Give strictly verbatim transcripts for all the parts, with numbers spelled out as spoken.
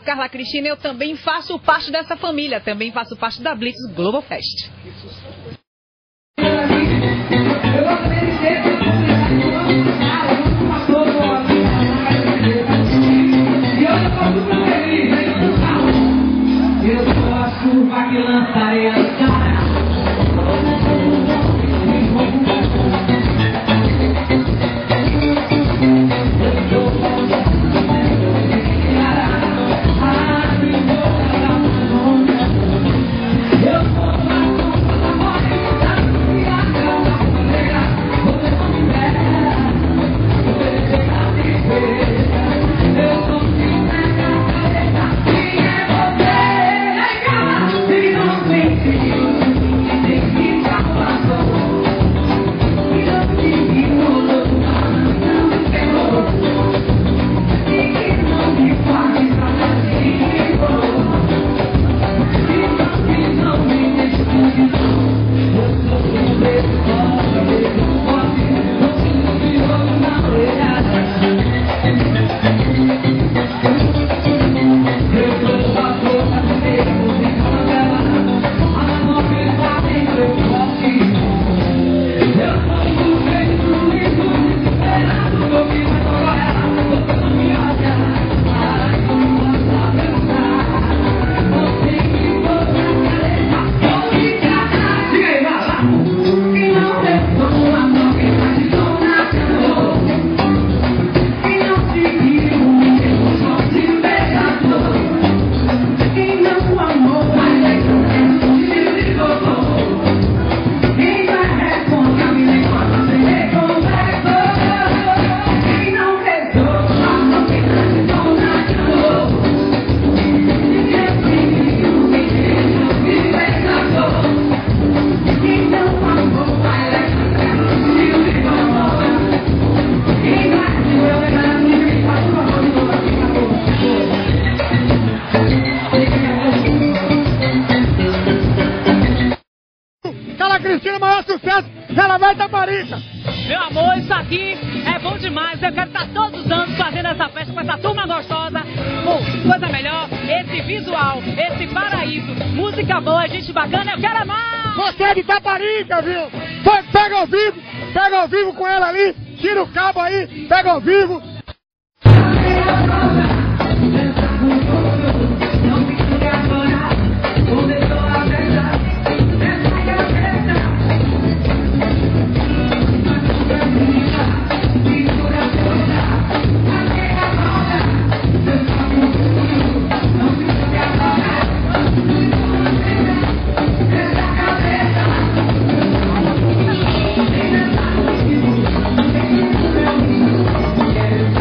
Carla Cristina, eu também faço parte dessa família, também faço parte da Blitz Global Fest. Eu sou a chuva que lançarei a cara. Cristina, maior sucesso, ela vai Taparica. Meu amor, isso aqui é bom demais. Eu quero estar todos os anos fazendo essa festa com essa turma gostosa. Bom, coisa melhor, esse visual, esse paraíso, música boa, gente bacana, eu quero amar. Você é de Taparica, viu? Pega ao vivo, pega ao vivo com ela ali, tira o cabo aí, pega ao vivo. Quero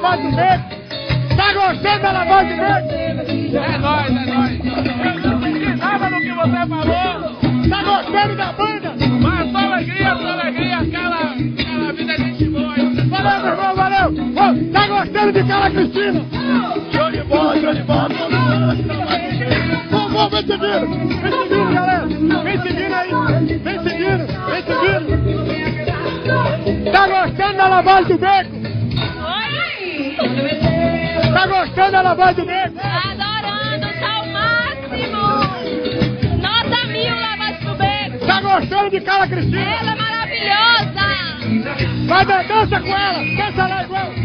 lavagem do beco? Tá gostando da lavagem do beco? É nóis, é nóis. Eu não entendi nada do que você falou. Tá gostando da banda? Mas só alegria, só alegria. Aquela, aquela vida de gente boa aí. Valeu, meu irmão, valeu! Ô, tá gostando de Carla Cristina? Show de bola, show de bola. Vamos, vamos, vem seguindo! Vem seguindo, galera! Vem seguindo aí! Vem seguindo! Vem seguindo! Tá gostando da lavagem do beco? Oi! Tá gostando da lavagem do beco? Adorando, tá o máximo! Nota mil lavagem do beco! Tá gostando de Carla Cristina? Ela é maravilhosa! Vai dar dança com ela! Dança lá com ela!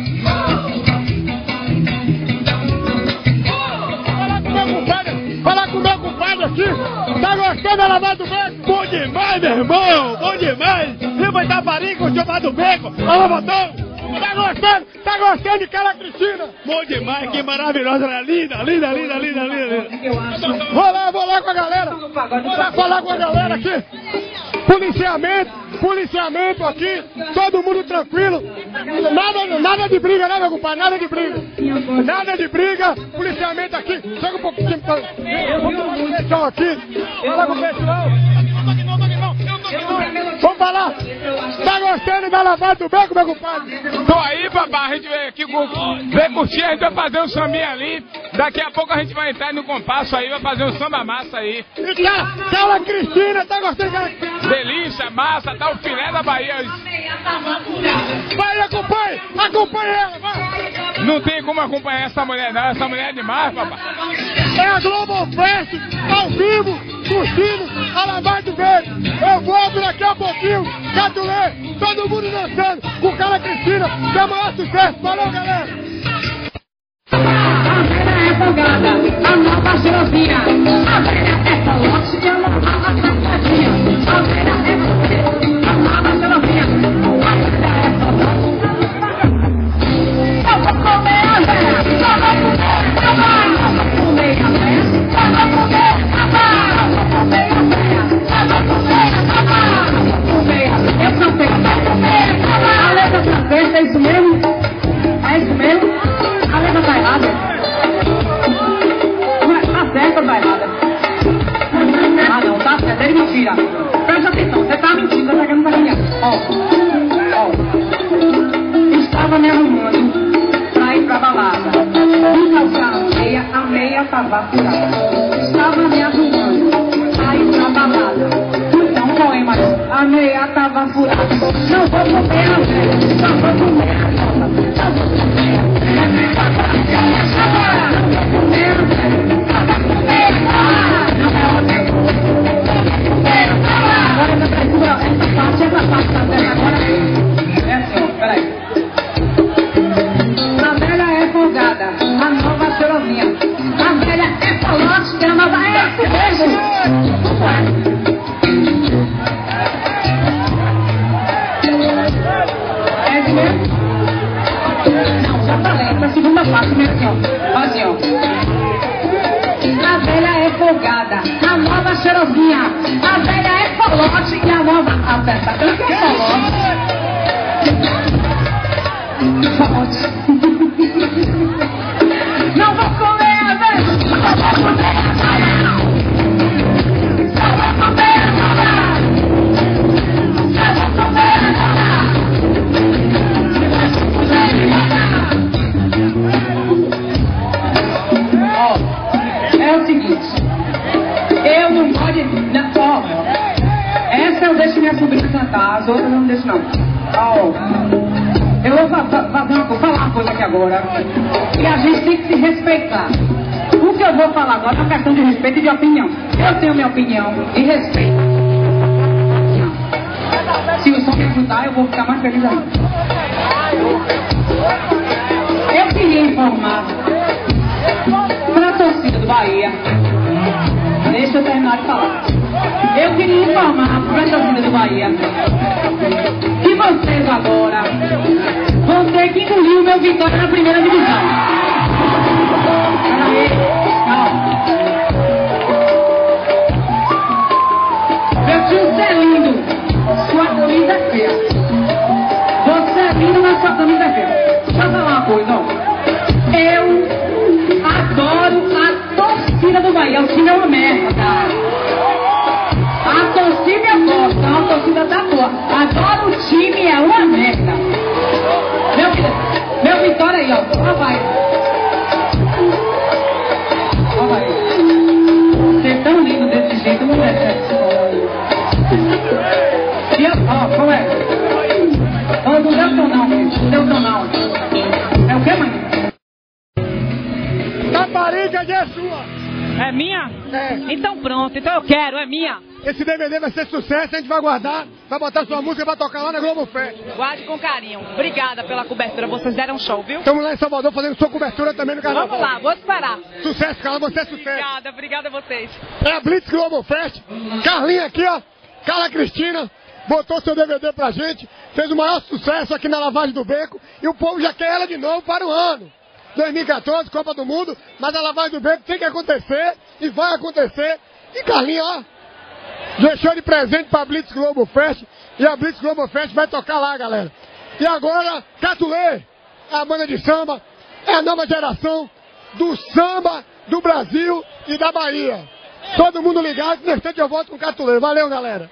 Fala com meu compadre! Fala com meu compadre aqui! Tá gostando da lavagem do beco? Bom demais, meu irmão. Bom demais. Viva Itaparica, o chamado do beco. Alô, botão. Tá gostando? Tá gostando de Carla Cristina? Bom demais, que maravilhosa. Ela é linda, linda, linda, linda, linda. Vou lá, vou lá com a galera! Vou lá falar com a galera aqui! Policiamento, policiamento aqui, todo mundo tranquilo. Nada, nada de briga, né, meu compadre? Nada de briga. Nada de briga, policiamento aqui. Chega um pouquinho pra... Vamos com o pessoal aqui. Fala com o pessoal. Vamos falar. Tá gostando da lavagem do beco, meu compadre? Tô aí, papai. A gente veio aqui com... Vem curtir, a gente vai fazer um sambinha ali. Daqui a pouco a gente vai entrar no compasso aí, vai fazer um samba massa aí. E cara, Carla Cristina, tá gostando de Carla Cristina? Delícia, massa, tá o filé da Bahia. Vai, acompanhe, acompanhe ela, vai. Não tem como acompanhar essa mulher não, essa mulher é demais, papai. É a Globo Fest, ao vivo, curtindo a lavagem do beco. Eu volto daqui a pouquinho, Catulê, todo mundo dançando com Carla Cristina, que é o maior sucesso. Valeu, galera. A velha é folgada, a nova cheirosinha. A velha é colote e a nova safadinha. A velha é folgada, a nova cheirosinha. A velha é folgada. Eu vou comer a velha, eu vou comer a velha. Eu vou comer a velha, eu vou comer a velha. Eu vou comer a velha, eu vou comer a velha. Eu vou comer a velha, eu cantei, eu vou comer a velha. A letra francesa, é isso mesmo? É isso mesmo? A letra tá errada? Tá certo ou tá errada? Ah não, tá certo, é mentira. Presta atenção, você tá mentindo, você tá querendo sacanear. Ó, ó. Estava me arrumando pra ir pra balada. Fui calçar a meia, a meia tava furada. Estava me arrumando pra ir pra balada. Então, poema, a meia tava furada. Não vou comer a velha, não vou comer a nova, não vou comer a segunda parte mesmo, ó. Assim, ó. A velha é folgada, a nova cheirosinha. A velha é colote e a nova aperta. O que é colote? Colote. Não vou comer a velha. Não vou comer a velha. Não vou comer a velha. Não vou comer a velha. É o seguinte, eu não gosto de... Ó, essa eu deixo minha sobrinha cantar, as outras eu não deixo não. Ó, eu vou fa fa fazer uma, falar uma coisa aqui agora, e a gente tem que se respeitar. O que eu vou falar agora é uma questão de respeito e de opinião. Eu tenho minha opinião e respeito. Se o som me ajudar, eu vou ficar mais feliz ainda. Eu queria informar para a torcida do Bahia, deixa eu terminar de falar. Eu queria informar para a torcida do Bahia que vocês agora vão ter que engolir o meu Vitória na primeira divisão. Peraí, calma. Meu tio, você é lindo, sua camisa é feia. Você é lindo, mas sua camisa é feia. Deixa eu falar uma coisa. É minha? É. Então pronto, então eu quero, é minha. Esse D V D vai ser sucesso, a gente vai guardar, vai botar sua música e vai tocar lá na Globo Fest. Guarde com carinho. Obrigada pela cobertura, vocês deram show, viu? Estamos lá em Salvador fazendo sua cobertura também no carnaval. Vamos lá, vou esperar. Sucesso, Carla, você é sucesso. Obrigada, obrigada a vocês. É a Blitz Globo Fest. Carlinha aqui, ó. Carla Cristina botou seu D V D pra gente. Fez o maior sucesso aqui na Lavagem do Beco. E o povo já quer ela de novo para o ano. dois mil e quatorze, Copa do Mundo. Mas a Lavagem do Beco tem que acontecer. E vai acontecer. E Carlinha, ó. Deixou de presente pra Blitz Globo Fest. E a Blitz Globo Fest vai tocar lá, galera. E agora, Catulê. É a banda de samba. É a nova geração do samba do Brasil e da Bahia. Todo mundo ligado, no instante eu volto com o Catulê. Valeu, galera.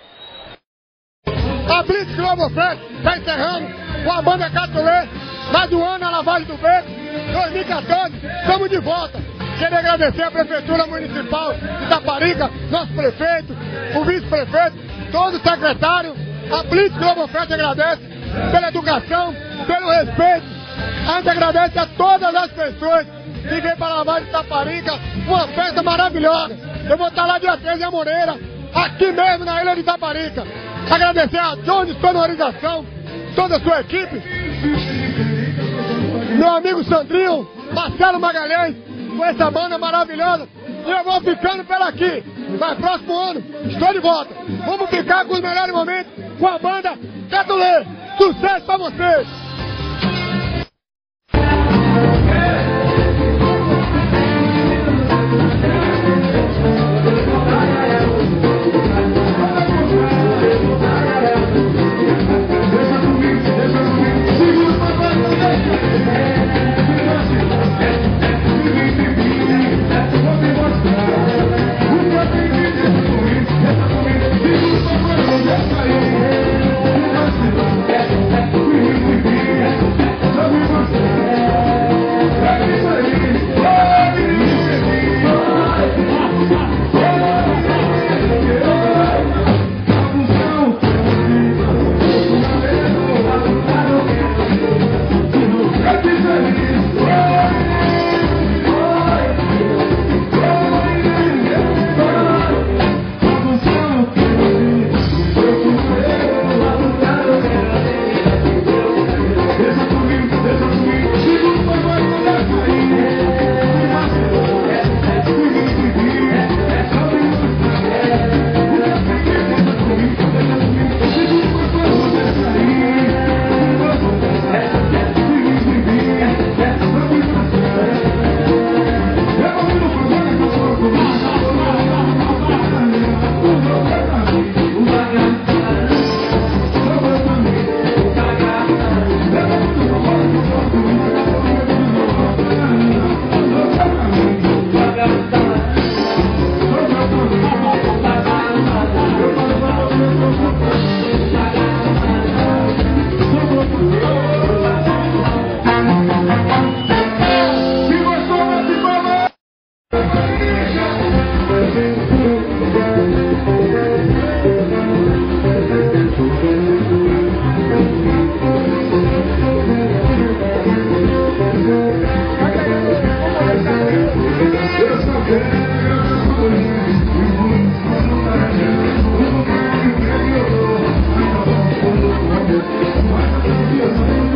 A Blitz Globo Fest está encerrando com a banda Catulê. Mais um ano a Lavagem do Beco. dois mil e quatorze, estamos de volta. Quero agradecer a Prefeitura Municipal de Itaparica, nosso prefeito, o vice-prefeito, todo o secretário. A Blitz Globo Fest agradece pela educação, pelo respeito. A gente agradece a todas as pessoas que vêm para a Lavagem de Itaparica. Uma festa maravilhosa. Eu vou estar lá dia treze em Amoreira, aqui mesmo na Ilha de Itaparica. Agradecer a Jones Sonorização, toda a sua equipe. Meu amigo Sandrinho, Marcelo Magalhães, com essa banda maravilhosa. E eu vou ficando por aqui. Mas próximo ano, estou de volta. Vamos ficar com os melhores momentos com a banda Catulê. Sucesso pra vocês! Thank you.